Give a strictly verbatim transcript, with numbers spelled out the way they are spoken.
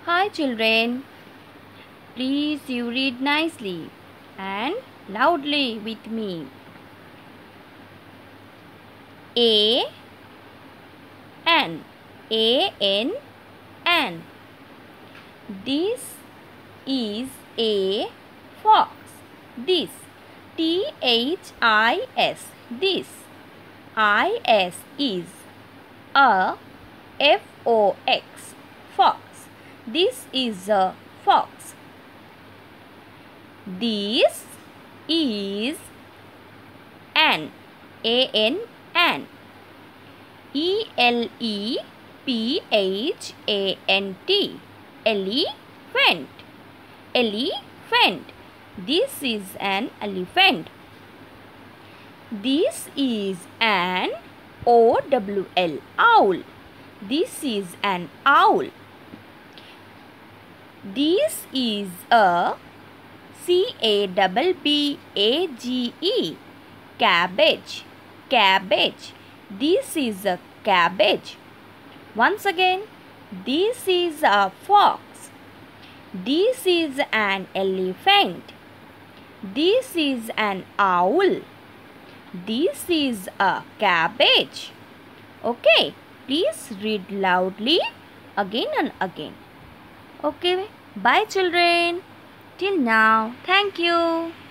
Hi children, please you read nicely and loudly with me. A N A N N. This is a fox. This T H I S. This I S is a F O X. Fox. This is a fox. This is an A N N. E L E P H A N T. Elephant. Elephant. This is an elephant. This is an O W L. Owl. This is an owl. This is a C A B B A G E. Cabbage. Cabbage. This is a cabbage. Once again, this is a fox. This is an elephant. This is an owl. This is a cabbage. Okay, please read loudly again and again. Okay, bye children. Till now, thank you.